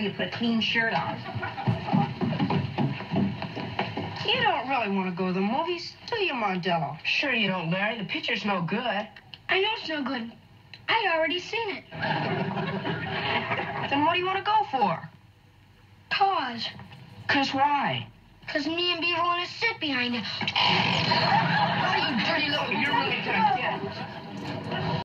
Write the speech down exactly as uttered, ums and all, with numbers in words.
You put a clean shirt on. You don't really want to go to the movies, do you, Mondello? Sure you don't, Larry. The picture's no good. I know it's no good. I already seen it. Then what do you want to go for? Cause. Cause why? Cause me and Beaver want to sit behind it. Oh, you dirty little... You're really gonna get it.